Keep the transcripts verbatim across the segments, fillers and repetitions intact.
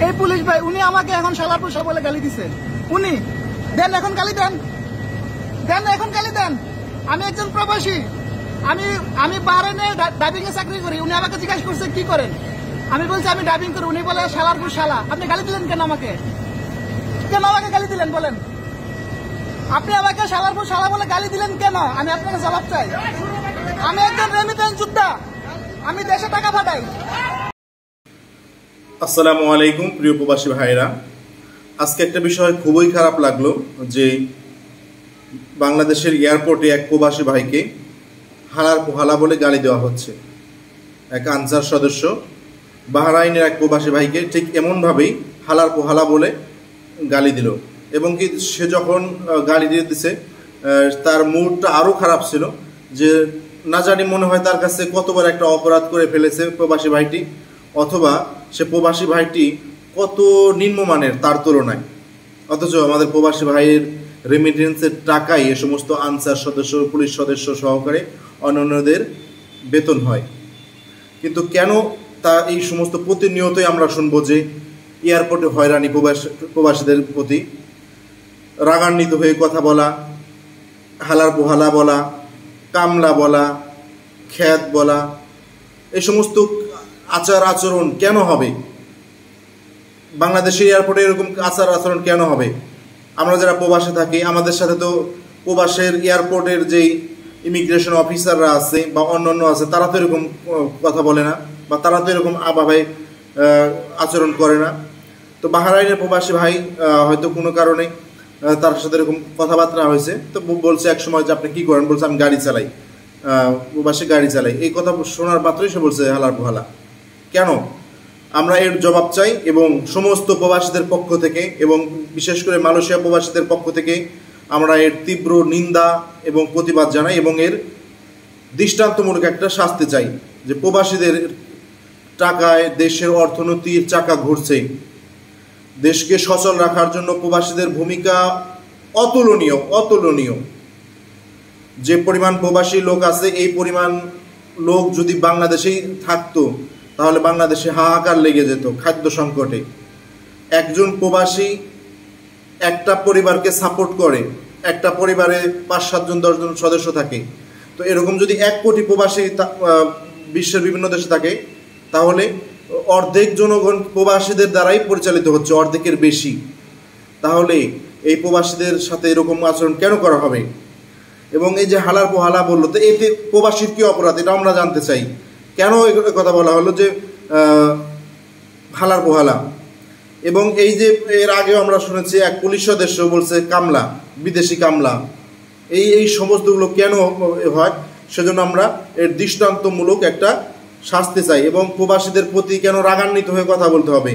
এই পুলিশ ভাই উনি আমাকে এখন শালা পোষা বলে গালি দিছে। উনি দেন এখন গালি দেন, দেন এখন গালি দেন। আমি একজন প্রবাসী, আমি আমি বাহরাইনে ডাইভিং এ চাকরি করি। উনি আমাকে জিজ্ঞাসা করছে কি করেন, আমি বলছি আমি ডাইভিং করি। উনি বলে শালার পর শালা। আপনি গালি দিলেন কেন আমাকে? কেন আমাকে গালি দিলেন বলেন? আপনি আমাকে শালার পর শালা বলে গালি দিলেন কেন? আমি আপনাকে জবাব চাই। আমি একজন রেমিটেন্স যোদ্ধা, আমি দেশে টাকা পাঠাই। আসসালামু আলাইকুম প্রিয় প্রবাসী ভাইরা, আজকে একটা বিষয় খুবই খারাপ লাগলো যে বাংলাদেশের এয়ারপোর্টে এক প্রবাসী ভাইকে হালার পোহালা বলে গালি দেওয়া হচ্ছে। এক আনসার সদস্য বাহরাইনের এক প্রবাসী ভাইকে ঠিক এমনভাবেই হালার পোহালা বলে গালি দিল, এবং কি সে যখন গালি দিয়ে দিছে তার মুডটা আরও খারাপ ছিল যে না জানি মনে হয় তার কাছে কতবার একটা অপরাধ করে ফেলেছে প্রবাসী ভাইটি, অথবা সে প্রবাসী ভাইটি কত নিম্নমানের তার তুলনায়। অথচ আমাদের প্রবাসী ভাইয়ের রেমিটেন্সের টাকায় এ সমস্ত আনসার সদস্য, পুলিশ সদস্য সহকারে অন্যান্যদের বেতন হয়। কিন্তু কেন তা এই সমস্ত প্রতিনিয়তই আমরা শুনবো যে এয়ারপোর্টে হয়রানি, প্রবাসী প্রবাসীদের প্রতি রাগান্বিত হয়ে কথা বলা, হালার পোহালা বলা, কামলা বলা, খ্যাত বলা, এই সমস্ত আচার আচরণ কেন হবে? বাংলাদেশের এয়ারপোর্টে এরকম আচার আচরণ কেন হবে? আমরা যারা প্রবাসে থাকি আমাদের সাথে তো প্রবাসের এয়ারপোর্টের যেই ইমিগ্রেশন অফিসাররা আছে বা অন্যান্য আছে তারা তো এরকম কথা বলে না, বা তারা তো এরকম আভাবে আচরণ করে না। তো বাহরাইনের প্রবাসী ভাই হয়তো কোনো কারণে তার সাথে এরকম কথাবার্তা হয়েছে, তো বলছে এক সময় যে আপনি কী করেন, বলছে আমি গাড়ি চালাই, প্রবাসী গাড়ি চালাই। এই কথা শোনার মাত্রই সে বলছে হালার পোহালা। কেন? আমরা এর জবাব চাই, এবং সমস্ত প্রবাসীদের পক্ষ থেকে এবং বিশেষ করে মালয়েশিয়া প্রবাসীদের পক্ষ থেকে আমরা এর তীব্র নিন্দা এবং প্রতিবাদ জানাই, এবং এর দৃষ্টান্তমূলক একটা শাস্তি চাই যে প্রবাসীদের টাকায় দেশের অর্থনীতির চাকা ঘুরছে। দেশকে সচল রাখার জন্য প্রবাসীদের ভূমিকা অতুলনীয় অতুলনীয় যে পরিমাণ প্রবাসী লোক আছে, এই পরিমাণ লোক যদি বাংলাদেশেই থাকতো তাহলে বাংলাদেশে হাহাকার লেগে যেত খাদ্য সংকটে। একজন প্রবাসী একটা পরিবারকে সাপোর্ট করে, একটা পরিবারে পাঁচ সাতজন দশজন সদস্য থাকে। তো এরকম যদি এক কোটি প্রবাসী বিশ্বের বিভিন্ন দেশে থাকে তাহলে অর্ধেক জনগণ প্রবাসীদের দ্বারাই পরিচালিত হচ্ছে, অর্ধেকের বেশি। তাহলে এই প্রবাসীদের সাথে এরকম আচরণ কেন করা হবে? এবং এই যে হালার পোহালা বললো, তো এতে প্রবাসীর কী অপরাধ এটা আমরা জানতে চাই। কেন এই কথা বলা হলো যে হালার পোহালা? এবং এই যে এর আগেও আমরা শুনেছি এক পুলিশ সদস্য বলছে কামলা, বিদেশি কামলা। এই এই সমস্তগুলো কেন হয় সেজন্য আমরা এর দৃষ্টান্তমূলক একটা শাস্তি চাই, এবং প্রবাসীদের প্রতি কেন রাগান্বিত হয়ে কথা বলতে হবে।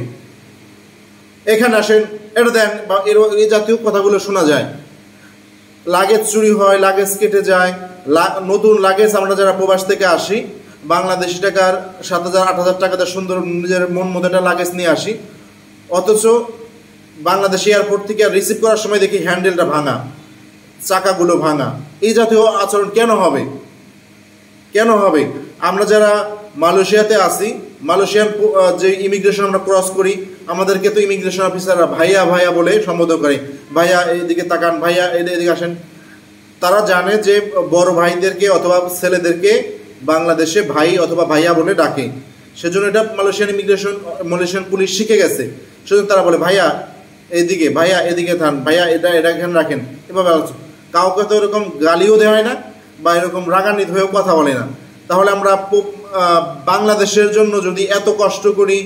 এখানে আসেন, এটা দেন, বা এর এই জাতীয় কথাগুলো শোনা যায়। লাগেজ চুরি হয়, লাগেজ কেটে যায়, নতুন লাগেজ আমরা যারা প্রবাস থেকে আসি বাংলাদেশি টাকার সাত হাজার আট হাজার টাকাতে সুন্দর নিজের মন মতো একটা লাগেজ নিয়ে আসি, অথচ বাংলাদেশ এয়ারপোর্ট থেকে রিসিভ করার সময় দেখি হ্যান্ডেলটা ভাঙা, চাকাগুলো ভাঙা। এই জাতীয় আচরণ কেন হবে? কেন হবে? আমরা যারা মালয়েশিয়াতে আসি, মালয়েশিয়ান যে ইমিগ্রেশন আমরা ক্রস করি, আমাদেরকে তো ইমিগ্রেশন অফিসাররা ভাইয়া ভাইয়া বলে সম্বোধন করে, ভাইয়া এইদিকে তাকান, ভাইয়া এদিকে আসেন। তারা জানে যে বড় ভাইদেরকে অথবা ছেলেদেরকে বাংলাদেশে ভাই অথবা ভাইয়া বলে ডাকে, সেজন্য এটা মালয়েশিয়ান ইমিগ্রেশন মালয়েশিয়ান পুলিশ শিখে গেছে। সেজন্য তারা বলে ভাইয়া এদিকে, ভাইয়া এদিকে থান, ভাইয়া এটা এটা এখানে রাখেন। এভাবে কাউকে তো এরকম গালিও দেওয়া হয় না বা এরকম রাগান্বিত হয়েও কথা বলে না। তাহলে আমরা বাংলাদেশের জন্য যদি এত কষ্ট করি,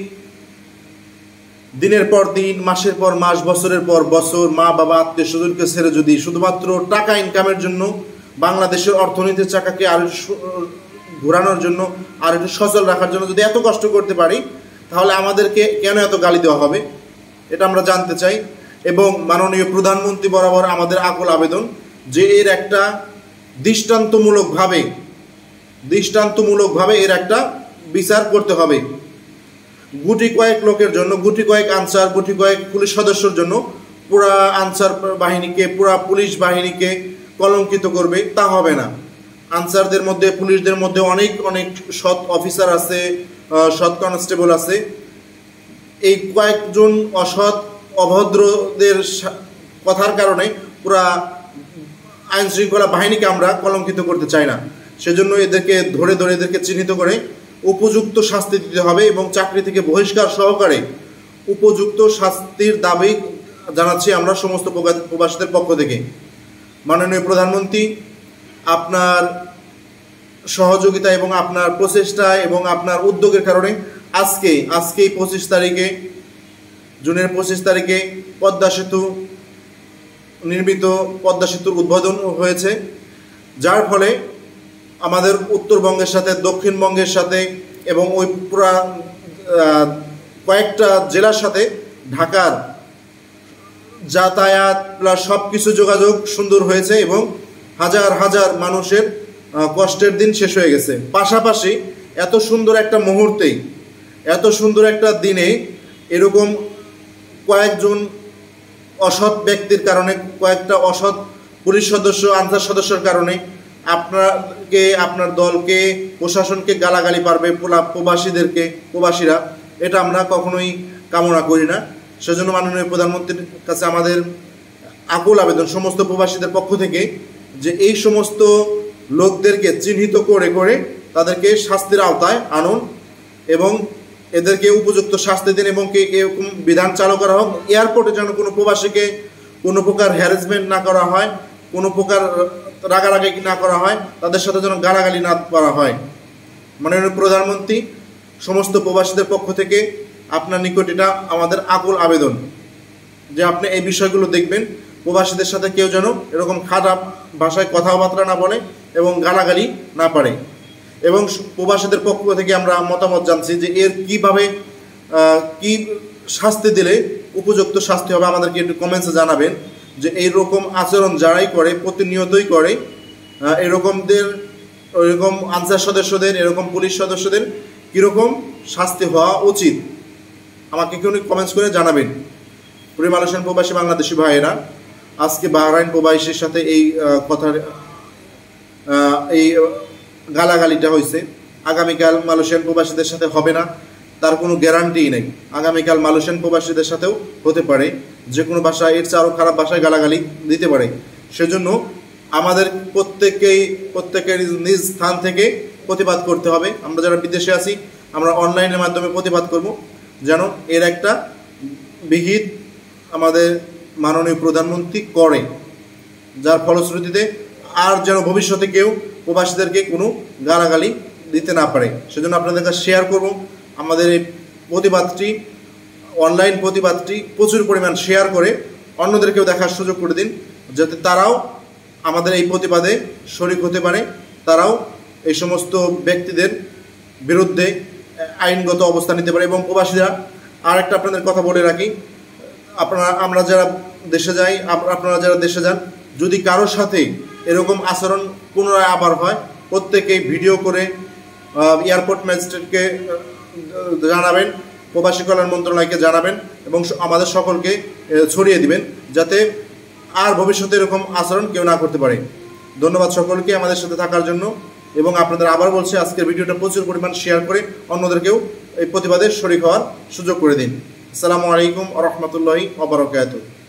দিনের পর দিন, মাসের পর মাস, বছরের পর বছর, মা বাবা আত্মীয় স্বজনকে ছেড়ে যদি শুধুমাত্র টাকা ইনকামের জন্য, বাংলাদেশের অর্থনীতির চাকাকে আরো ঘোরানোর জন্য, আর একটু সচল রাখার জন্য যদি এত কষ্ট করতে পারি, তাহলে আমাদেরকে কেন এত গালি দেওয়া হবে এটা আমরা জানতে চাই। এবং মাননীয় প্রধানমন্ত্রী বরাবর আমাদের আকুল আবেদন যে এর একটা দৃষ্টান্তমূলকভাবে দৃষ্টান্তমূলকভাবে এর একটা বিচার করতে হবে। গুটি কয়েক লোকের জন্য, গুটি কয়েক আনসার, গুটি কয়েক পুলিশ সদস্যর জন্য পুরা আনসার বাহিনীকে, পুরা পুলিশ বাহিনীকে কলঙ্কিত করবে তা হবে না। আনসারদের মধ্যে, পুলিশদের মধ্যে অনেক অনেক সৎ অফিসার আছে, সৎ কনস্টেবল আছে। এই কয়েকজন অসৎ অভদ্রদের কথার কারণে পুরা আইন শৃঙ্খলা বাহিনীকে আমরা কলঙ্কিত করতে চাই না। সেজন্য এদেরকে ধরে ধরে এদেরকে চিহ্নিত করে উপযুক্ত শাস্তি দিতে হবে এবং চাকরি থেকে বহিষ্কার সহকারে উপযুক্ত শাস্তির দাবি জানাচ্ছি আমরা সমস্ত প্রবাসীদের পক্ষ থেকে। মাননীয় প্রধানমন্ত্রী, আপনার সহযোগিতা এবং আপনার প্রচেষ্টা এবং আপনার উদ্যোগের কারণে আজকে আজকেই পঁচিশ তারিখে জুনের পঁচিশ তারিখে পদ্মা সেতু নির্মিত পদ্মা সেতুর উদ্বোধন হয়েছে, যার ফলে আমাদের উত্তরবঙ্গের সাথে দক্ষিণবঙ্গের সাথে এবং ওই পুরা কয়েকটা জেলার সাথে ঢাকার যাতায়াত প্লাস সব কিছু যোগাযোগ সুন্দর হয়েছে এবং হাজার হাজার মানুষের কষ্টের দিন শেষ হয়ে গেছে। পাশাপাশি এত সুন্দর একটা মুহূর্তেই এত সুন্দর একটা দিনে এরকম কয়েকজন অসৎ ব্যক্তির কারণে, কয়েকটা অসৎ পুলিশ সদস্য আনসার সদস্যের কারণে আপনাকে, আপনার দলকে, প্রশাসনকে গালাগালি পারবে প্রবাসীদেরকে, প্রবাসীরা, এটা আমরা কখনোই কামনা করি না। সেজন্য মাননীয় প্রধানমন্ত্রীর কাছে আমাদের আকুল আবেদন সমস্ত প্রবাসীদের পক্ষ থেকে যে এই সমস্ত লোকদেরকে চিহ্নিত করে করে তাদেরকে শাস্তির আওতায় আনুন এবং এদেরকে উপযুক্ত শাস্তি দিন এবং এরকম বিধান চালু করা হোক। এয়ারপোর্টে যেন কোনো প্রবাসীকে কোনো প্রকার হ্যারাসমেন্ট না করা হয়, কোনো প্রকার রাগারাগি না করা হয়, তাদের সাথে যেন গালাগালি না করা হয়। মাননীয় প্রধানমন্ত্রী, সমস্ত প্রবাসীদের পক্ষ থেকে আপনার নিকট এটা আমাদের আকুল আবেদন যে আপনি এই বিষয়গুলো দেখবেন, প্রবাসীদের সাথে কেউ যেন এরকম খারাপ ভাষায় কথাবার্তা না বলে এবং গালাগালি না পারে। এবং প্রবাসীদের পক্ষ থেকে আমরা মতামত জানছি যে এর কিভাবে কি শাস্তি দিলে উপযুক্ত শাস্তি হবে, আমাদেরকে একটু কমেন্টসে জানাবেন যে এইরকম আচরণ যারাই করে, প্রতিনিয়তই করে, এরকমদের এরকম আনসার সদস্যদের, এরকম পুলিশ সদস্যদের কীরকম শাস্তি হওয়া উচিত আমাকে কেউ কমেন্টস করে জানাবেন। প্রিয় মালয়েশিয়ান প্রবাসী বাংলাদেশি ভাইয়েরা, আজকে বাহরাইন প্রবাসীর সাথে এই কথার এই গালাগালিটা হয়েছে, আগামীকাল মালয়েশিয়ান প্রবাসীদের সাথে হবে না তার কোনো গ্যারান্টিই নেই। আগামীকাল মালয়েশিয়ান প্রবাসীদের সাথেও হতে পারে, যে কোনো ভাষায় এর চেয়ে আরও খারাপ ভাষায় গালাগালি দিতে পারে। সেজন্য আমাদের প্রত্যেককেই প্রত্যেকের নিজ স্থান থেকে প্রতিবাদ করতে হবে। আমরা যারা বিদেশে আছি আমরা অনলাইনের মাধ্যমে প্রতিবাদ করব, যেন এর একটা বিহিত আমাদের মাননীয় প্রধানমন্ত্রী করে, যার ফলশ্রুতিতে আর যেন ভবিষ্যতে কেউ প্রবাসীদেরকে কোনো গালাগালি দিতে না পারে। সেজন্য আপনাদের কাছে শেয়ার করব আমাদের এই প্রতিবাদটি, অনলাইন প্রতিবাদটি প্রচুর পরিমাণ শেয়ার করে অন্যদেরকেও দেখার সুযোগ করে দিন, যাতে তারাও আমাদের এই প্রতিবাদে শরিক হতে পারে, তারাও এই সমস্ত ব্যক্তিদের বিরুদ্ধে আইনগত অবস্থান নিতে পারে। এবং প্রবাসীরা আর একটা আপনাদের কথা বলে রাখি, আপনারা আমরা যারা দেশে যাই, আপনারা যারা দেশে যান, যদি কারোর সাথে এরকম আচরণ পুনরায় আবার হয়, প্রত্যেকেই ভিডিও করে এয়ারপোর্ট ম্যাজিস্ট্রেটকে জানাবেন, প্রবাসী কল্যাণ মন্ত্রণালয়কে জানাবেন এবং আমাদের সকলকে ছড়িয়ে দিবেন, যাতে আর ভবিষ্যতে এরকম আচরণ কেউ না করতে পারে। ধন্যবাদ সকলকে আমাদের সাথে থাকার জন্য এবং আপনাদের আবার বলছি আজকের ভিডিওটা প্রচুর পরিমাণ শেয়ার করে অন্যদেরকেও এই প্রতিবাদে শরীক হওয়ার সুযোগ করে দিন। আসসালামু আলাইকুম ওয়া রাহমাতুল্লাহি ওয়া বারাকাতুহু।